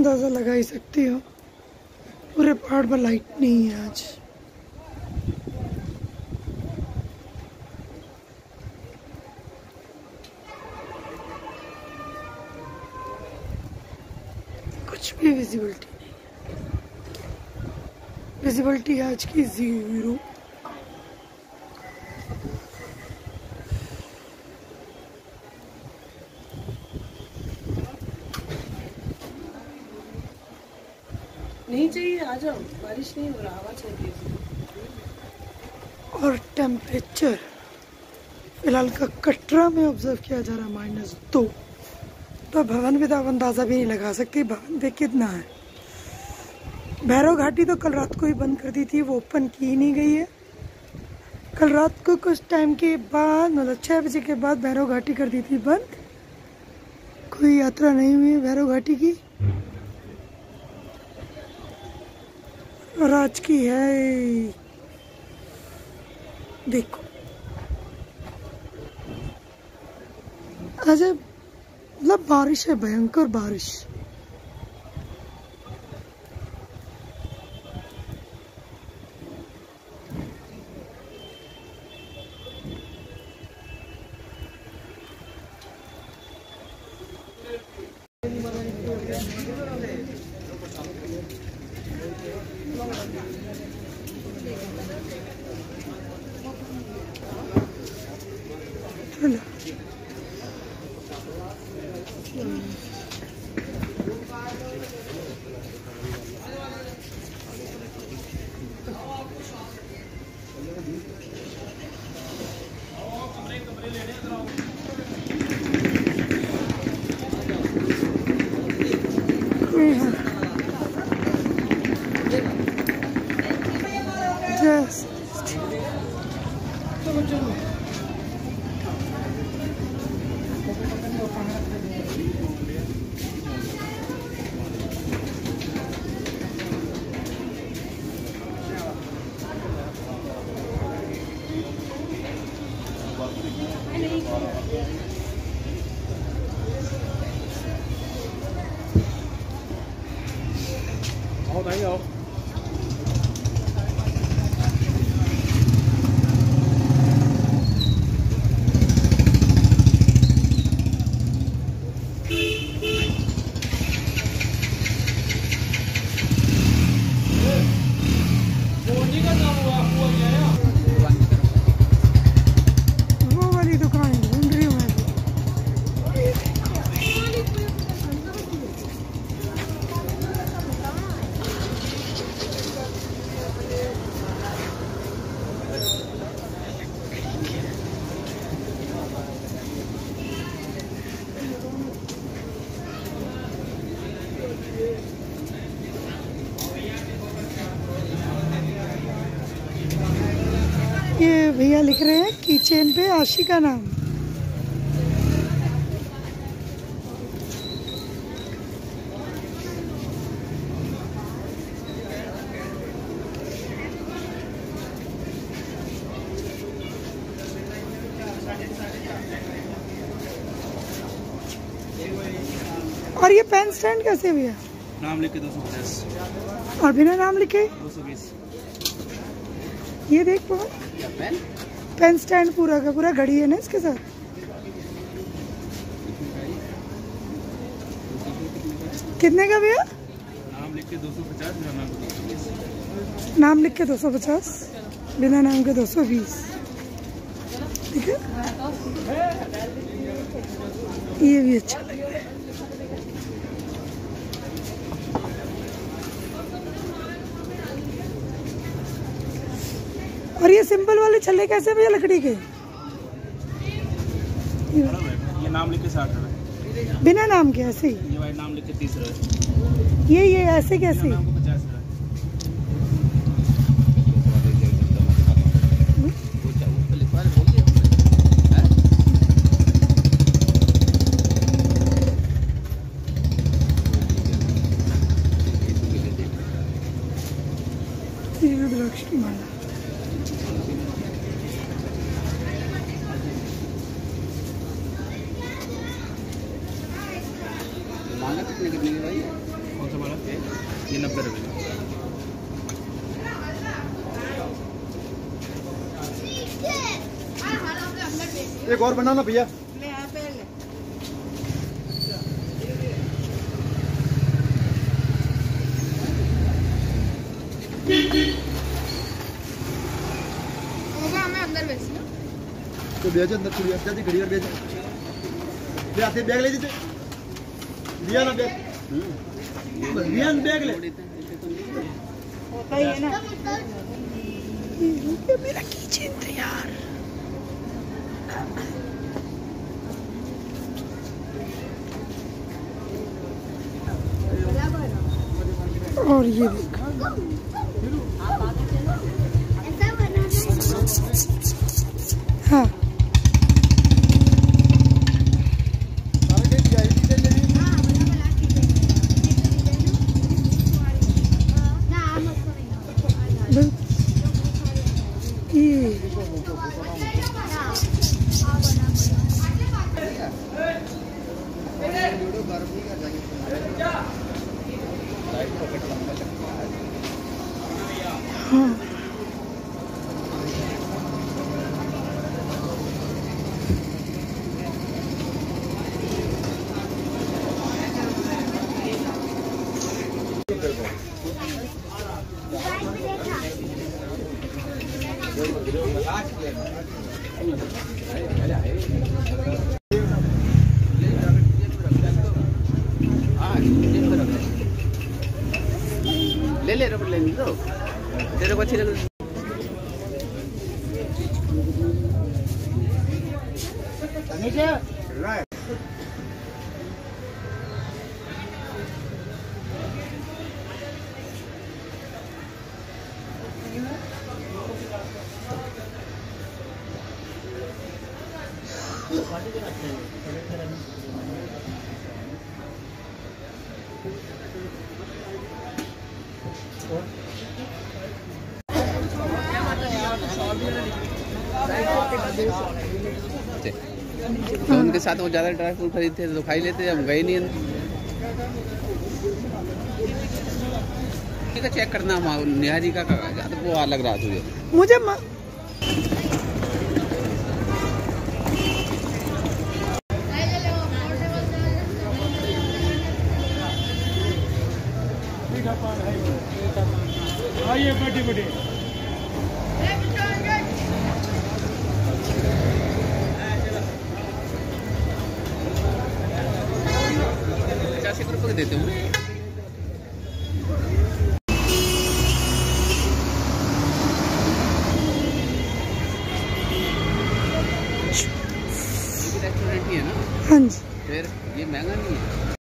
अंदाज़ा लगा ही सकती हो, पूरे पहाड़ पर लाइट नहीं है आज। कुछ भी विजिबिलिटी नहीं है, विजिबिलिटी आज की 0। नहीं चाहिए, आ जाओ, बारिश नहीं हो रहा, हवा चल रही है। और टेम्परेचर फिलहाल का कटरा में ऑब्जर्व किया जा रहा है -2। तो भवन भी आप अंदाज़ा भी नहीं लगा सकती भवन पे कितना है। भैरव घाटी तो कल रात को ही बंद कर दी थी, वो ओपन की नहीं गई है। कल रात को कुछ टाइम के बाद, मतलब 6 बजे के बाद भैरव घाटी कर दी थी बंद। कोई यात्रा नहीं हुई है भैरव घाटी की। और आज की है, देखो आज मतलब बारिश है, भयंकर बारिश। चलो Đấy không? वो वाली दुकान ढूंढ रही हूँ मैं। ये भैया लिख रहे हैं किचन पे आशी का नाम। और ये पेन स्टैंड कैसे भैया? नाम लिख के 250 और बिना नाम लिखे 220। ये देख पाओ, पेन स्टैंड पूरा का पूरा घड़ी है ना इसके साथ। कितने का भैया? नाम लिख के 250, बिना नाम के 220। नाम लिख के 250, बिना नाम के 220। ठीक है, ये भी अच्छा लग रहा है। और ये सिंपल वाले छल्ले कैसे भैया लकड़ी के? ये नाम लिख के 60 रुपए। बिना नाम के ऐसे ही? ये भाई नाम लिख के 30 रुपए। ये ऐसे कैसे? नाम को 50 रुपए। रुद्राक्ष की माला। माला कितने की भाई? कौन सा वाला? ये 90 रुपये। एक और बनाना भैया। अंदर बेच लो तो बेच अंदर चली जाती घड़ी और बेच ले आते बैग ले दीजिए लिया ना बैग लिया ना बैग ले होता ही है ना ये मेरा किचन तैयार। और ये देखो हाँ हाँ ले रबर ले लो तेरे को अच्छी लग रही तो उनके साथ वो ज़्यादा ड्राई फ्रूट खरीदते तो खाई लेते, अब गए नहीं। ठीक है, चेक करना निहारी का तो वो अलग रहा तुझे मुझे आइए बड़ी बड़ी 85 रुपये के देते हूँ। रेस्टोरेंट ही है ना? हाँ जी। फिर ये महंगा नहीं है।